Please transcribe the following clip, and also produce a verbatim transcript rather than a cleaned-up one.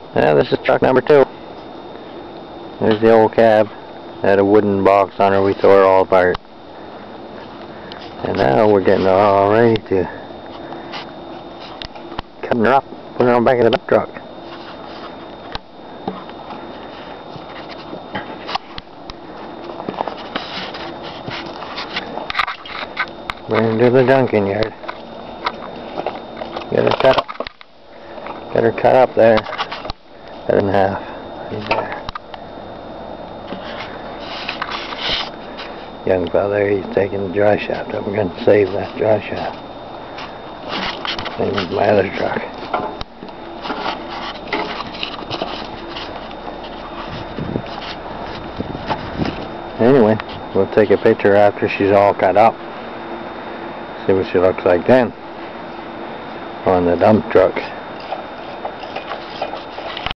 Yeah, this is truck number two. There's the old cab. Had a wooden box on her, we tore it all apart. And now we're getting all ready to cutting her up, put her on the back of the dump truck. We're into the junking yard. Get her cut up. Get her cut up there. Cut in half. Right there. Young fella there, he's taking the dry shaft up. We're going to save that dry shaft. Same as my other truck. Anyway, we'll take a picture after she's all cut up. See what she looks like then on the dump truck.